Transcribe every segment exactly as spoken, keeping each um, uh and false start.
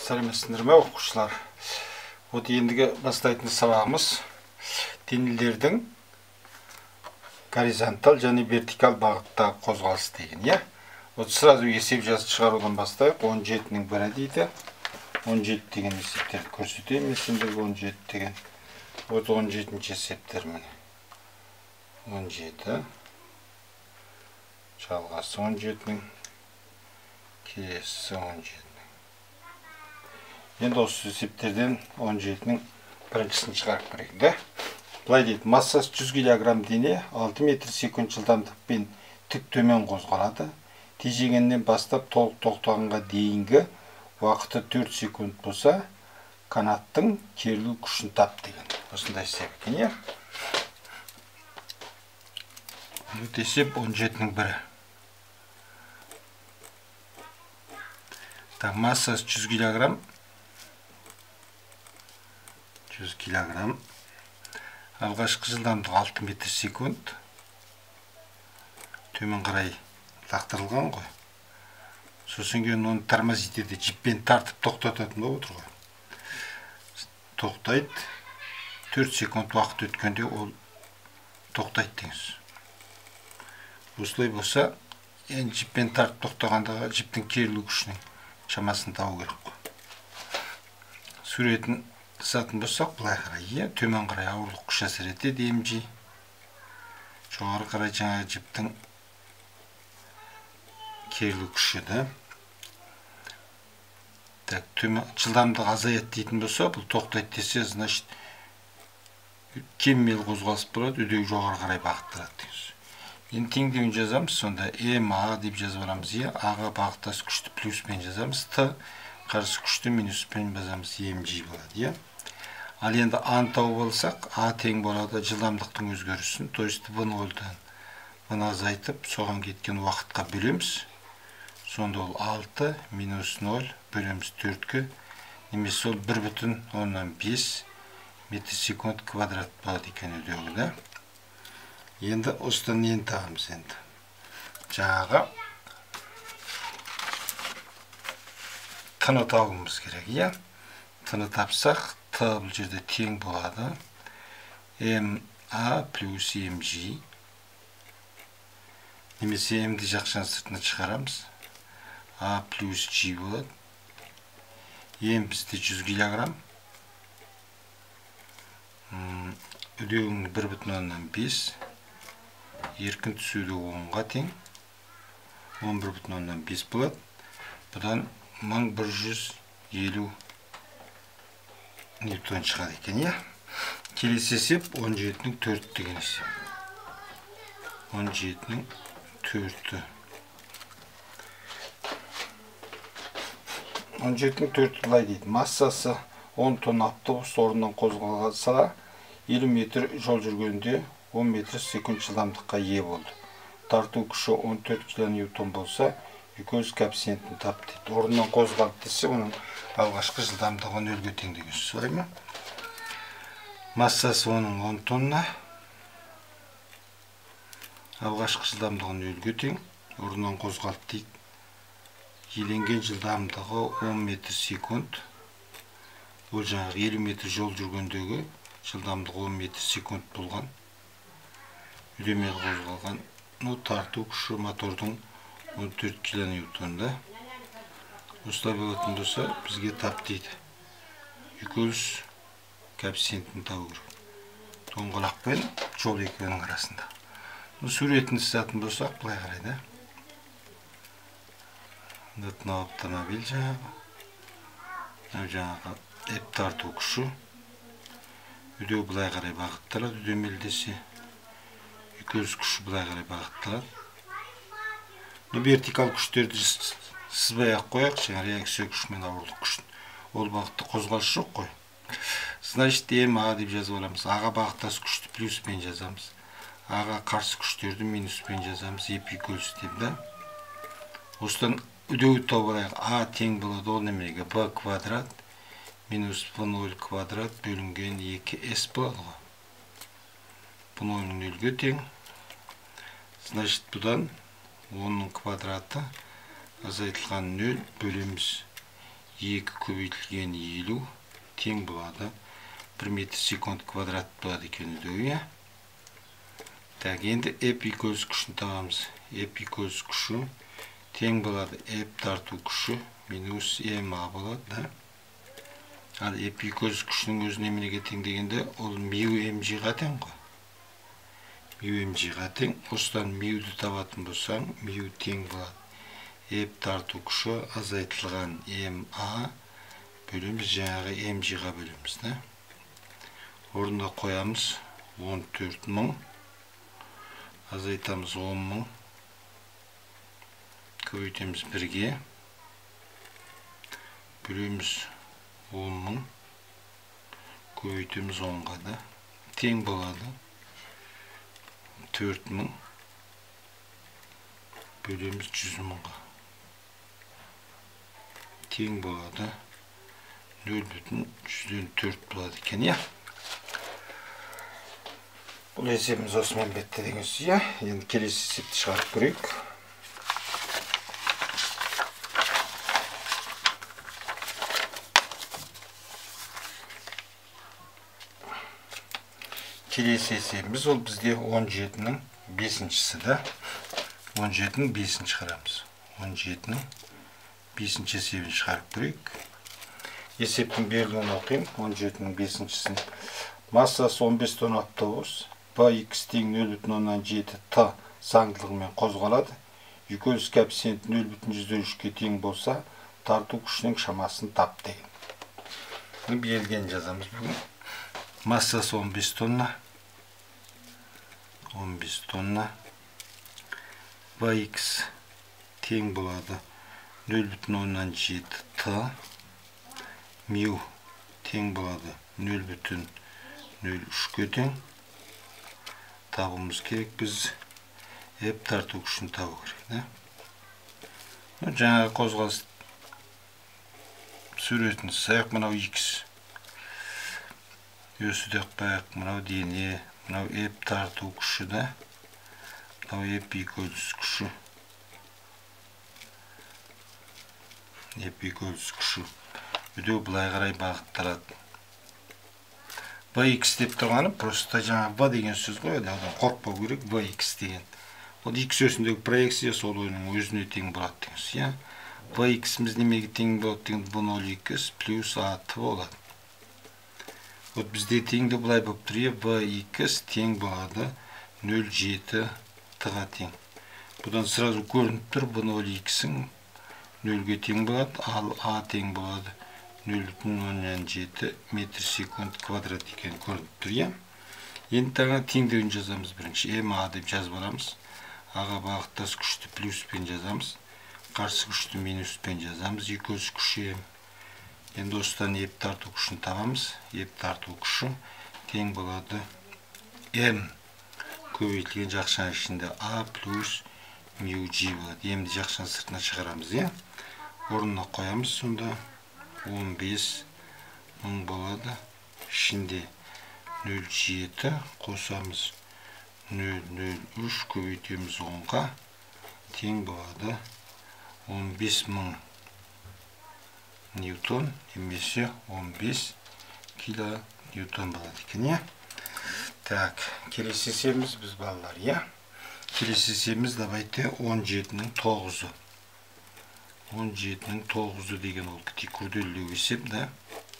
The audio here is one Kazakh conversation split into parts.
Сәлеметсіздер ме оқушылар? Вот ендігі бастайтын сабағымыз денелердің горизонталь және вертикаль бағыттағы қозғалысы деген, я? Вот сразу есеп жазып шығарудан бастайық. он жетінің бірі дейді. он жеті деген есептерді көрсетейін. Сендерге он жеті деген. Вот он жетінші есептер міне. он жеті. Жалғасы он жетінің. Келесі он жетінің. Енді осы есептерден он жетінің біріншісін шығарып көрейік, да? Былай дейді, массасы жүз килограмм дене алты метр секунд жылдамдықпен тік төмен қозғалады. Тежегеннен бастап толық тоқтағанға дейінгі уақыты төрт секунд болса, канаттың керілу күшін тап деген. Осындай есеп екен, я? Бұл есеп он жетінің бірі. Так, массасы жүз килограмм. жүз килограмм. Алғашқы жылдамдық алты метр секунд. Төмен қарай лақтырылған ғой. Сосын кейін оны тормозить етеді, жіппен тартып тоқтататын болып отыр ғой. Тоқтайды. төрт секунд уақыт өткенде ол тоқтайды деңіз. Осылай болса, енді жіппен тартып тоқтағандағы жіптің керілу күшінің шамасын табу керек қой. Суретін сатын болсақ, былай қарай, төмен қарай ауырлық күш әсер етеді, mg. Жоғары қарай жаңа жіптің керілу күші, да. Так, жылдамдық азаяды дейтін болса, бұл тоқтайды десе, значит, кеммел қозғалыс болады, үдеу жоғары қарай бағыттырады. Енді теңдеуін жазамыз, сонда ma деп жазып аламыз, аға бағыттас күшті плюспен жазамыз, т қарсы күшті минуспен жазамыз, mg болады. Ал енді аны тауып алсақ, а тең болады жылдамдықтың өзгерісін, то есть в нөлден в азайтып, соған кеткен уақытқа бөлеміз. Сонда ол алты минус нөл бөлеміз төртке, немесе ол бір бүтін оннан бес метр секунд квадрат болады екен өдеуі, да? Енді осыдан нені табамыз енді? Жаңағы тыны табуымыз керек, я? Тыны тапсақ, т бұл жерде тең болады. ma плюс mg. Немесе mді жақшан сыртына шығарамыз. a плюс g болады. m бізде жүз килограмм. Үдеуің бір бүтін оннан бес. Еркін түсуді онға тең. он бір бүтін оннан бес болады. Бұдан мың бір жүз елу ньютон шығады екен, я? Келесі есеп он жетінің төрт деген есеп. он жетінің төрті. он жетінің төрті былай дейді. Массасы он тонна автобус орнынан қозғалса, елу метр жол жүргенде он метр секунд жылдамдыққа ие болды. Тарту күші он төрт килоньютон болса, жүкөз коэффициентін тап дейді. Орнынан қозғалып десе, оның алғашқы жылдамдығы нөлге тең деген сөз, солай ма? Массасы оның он тонна. Алғашқы жылдамдығы нөлге тең. Орнынан қозғалып дейді. Еленген жылдамдығы он метр секунд. Ол жаңағы елу метр жол жүргендегі жылдамдығы он метр секунд болған. Үдемел қозғалған. Ну, тарту күші мотордың он төрт килоньютонда. Осылай болатын болса, бізге тап дейді. Жүкөз коэффициентін табу керек. Доңғалақ пен жол екеуінің арасында. Суретін сызатын болсақ, былай қарайды. Мына автомобиль жаңағы. Жаңағы еп тарту күші. Үдеу былай қарай бағытталады, үдемелдесе. Жүкөз күші былай қарай бағытталады. Вертикал күштерді сызбай ақ қояқ, жаңа реакция күші мен ауырлық күшін. Ол бағытты қозғалыс жоқ қой. Значит, ma деп жазып аламыз. Аға бағыттас күшті плюспен жазамыз. Аға қарсы күштерді минуспен жазамыз. Еп екөліс деп, да? Осыдан үдеуі тауып алайық. А тең болады, ол немеге b квадрат минус в нөл квадрат бөлінген екі с болады ғой. в нөлдің нөлге тең. Значит, бұдан онның квадраты азайтылған нөл бөлеміз екі көбейтілген елу тең болады бір метр секунд квадрат болады екен иә. Так, енді F equals күшін табамыз. F equals күші тең болады F тарту күші минус ма болады, да? Ал F equals күшінің өзі неменеге тең дегенде, ол мю mgға тең ғой. Мю mgға тең. Осыдан мюді табатын болсаң, мю тең болады F тарту күші азайтылған ма бөлеміз, жаңағы mgға бөлеміз, да? Орында қоямыз он төрт мың, азайтамыз он мың, көбейтеміз бірге, бөлеміз он мың, көбейтеміз онға, да? Тең болады төрт мың, бөлеміз жүз мыңға. Тең болады нөл бүтін жүзден төрт болады екен, иә? Бұл есебіміз осымен бітті деген сөз, иә? Енді келесі есепті шығарып көрейік. Келесі есебіміз ол бізде он жетінің бесіншісі, да? он жетінің бесінші шығарамыз. он жетінің бесінші есебін шығарып көрейік. Есептің берілуін оқиын. он жетінің бесіншісін. Массасы он бес тонна автобус. Б-Х тең нөл бүтін оннан жеті Т заңдылығымен қозғалады. Үйкеліс коэффициенті нөл бүтін жүзден үшке тең болса, тарту күшінің шамасын тап деген. Берілген жазамыз бүгін. Массасы он бес тонна. он бес тонна. Б-Х тең болады нөл бүтін оннан жеті Т. Мю тең болады нөл бүтін нөл үшке тең. Табуымыз керек біз. F тарту күшін табу керек, да? Жаңағы қозғалыс суретін саяқ, мынау X. Өсі де қпаяқ, мынау дене, мынау F тарту күші, да? Мынау F equals күші. F equals күші. Өдеу бұлай қарай бағыттарады. Б-Х деп тұрғаны, просто жаңа В деген сөз ғой, одан қорқпау керек, Б-Х деген. Ол X өсіндегі проекция сол ойының өзіне тең болады деген сөз, иә? Б-Х'іміз немеге тең болады деген Б нөл Х плюс А Т болады. Вот бізде теңді бұлай болып тұр, Б-Х тең болады нөл жеті Т-ға тең. Бұдан сразу көрініп тұр, Б нөл Х-ің нөлге тең болады, ал А тең болады нөл бүтін оннан жеті метр секунд квадрат екен көрініп тұр, иә? Енді таңа теңдеуін жазамыз бірінші. ма деп жазып аламыз. Аға бағыттас күшті плюспен жазамыз. Қарсы күшті минуспен жазамыз. Үйкеліс күші М. Енді осыдан F тарту күшін табамыз. F тарту күші тең болады М көбейтілген жақшаның ішінде А плюс мю G болады. Емді жақшаның сыртына шығарамыз, иә? Орнына қоямыз сонда. он бес мың болады. Ішінде нөл жеті қосамыз нөл нөл үш көбейтеміз онға тең болады он бес мың ньютон немесе он бес кило ньютон болады екен, иә? Так, келесі есебіміз біз балалар, иә? Келесі есебіміз давайте он жетінің тоғызы. он жетінің тоғызы деген ол кіте күрделілеу есеп, да?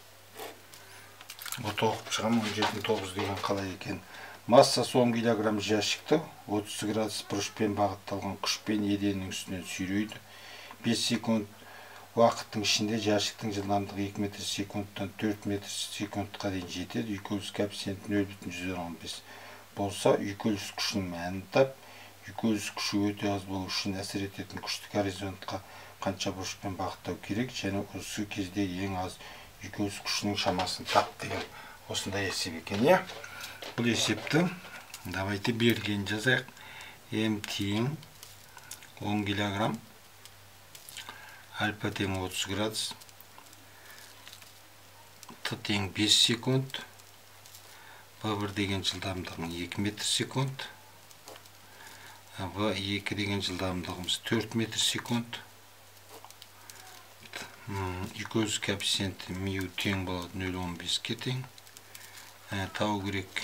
Вот оқып шығам, он жетінің тоғызы деген қалай екен. Массасы он килограмм жәшікті отыз градус бұрышпен бағытталған күшпен еденнің үстінен сүйрейді. бес секунд уақыттың ішінде жәшіктің жылдамдығы екі метр секундтан төрт метр секундқа дейін жетеді. Үйкеліс коэффициенті нөл бүтін жүзден он бес болса, үйкеліс күшінің мәнін тап. Үйкеліс күші өте аз болу үшін әсер ететін күшті горизонтқа қанша бұрышпен бағыттау керек, және осы кезде ең аз үйкеліс күшінің шамасын тап деген осындай есеп екен, иә? Бұл есепті давайте берілген жазайық. М тең он килограмм, альфа тең отыз градус, Т тең бес секунд, В бір деген жылдамдығым екі метр секунд, В екі деген жылдамдығымыз төрт метр секунд. Үйкөз коэффициенті мю тең болады нөл он беске тең. Табу керек.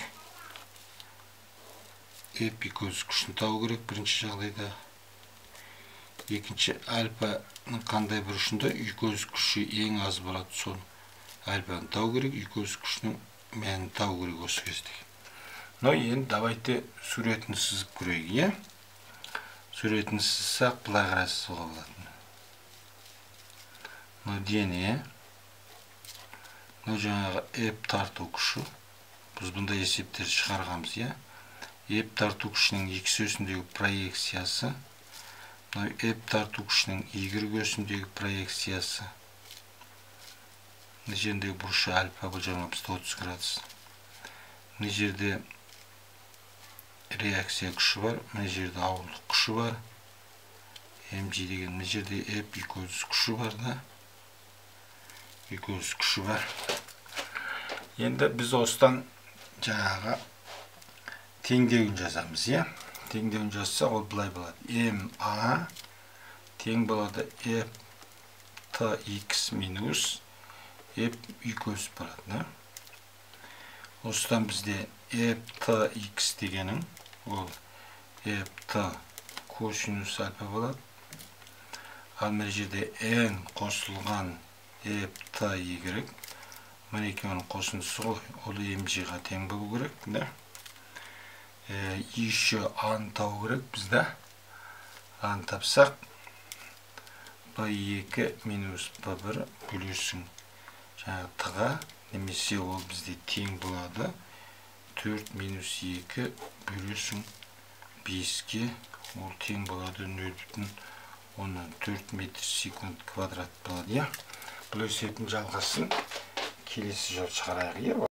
F үйкөз күшін табу керек бірінші жағдайда. Екінші, альфаның қандай бір ұшында үйкөз күші ең аз болады, соны альфаны табу керек, үйкөз күшінің мәнін табу керек осы кезде. Но енді давайте суретін сызып көрейік, е? Суретін сызсақ былай қарай сызуға болады. Мына дене, мына жаңағы F тарту күші. Біз бұнда есептер шығарғанбыз, е? F тарту күшінің X осіндегі проекциясы, мына F тарту күшінің Y осіндегі проекциясы. Мына жердегі бұрышы альфа, бұл жиырма отыз градус. Мына жерде реакция күші бар, мына жерде ауырлық күші бар. mg деген, мына жерде F үйкөз күші бар да. Үйкөз күші бар. Енді біз осыдан жаңағы теңдеуін жазамыз, е? Теңдеуін жазсақ, ол былай болады. ma тең болады F tx минус F үйкөз болады. Осыдан бізде F tx дегенің, ол F t косинус альфа болады. Ал мына жерде n қосылған F t y. Мына екеуінің қосындысы ғой, ол mg-ға тең болу керек, да? Еще ан табу керек бізде. Ан тапсақ, b екі минус b бір бөлесің жаңағы t-ға, немесе ол бізде тең болады. төрт минус екі бөлесің беске, ол тең болады нөл бүтін оннан төрт метр секунд квадрат болады, е? Бұл өсетін жалғасын келесі жол шығарайық, е?